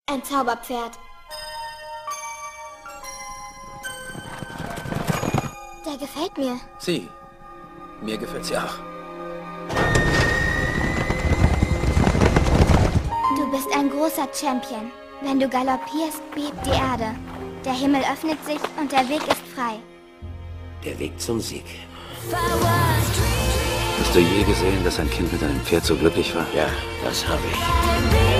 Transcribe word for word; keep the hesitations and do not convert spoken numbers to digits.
Ein Zauberpferd. Der gefällt mir. Sie. Mir gefällt sie auch. Du bist ein großer Champion. Wenn du galoppierst, bebt die Erde. Der Himmel öffnet sich und der Weg ist frei. Der Weg zum Sieg. Hast du je gesehen, dass ein Kind mit einem Pferd so glücklich war? Ja, das habe ich.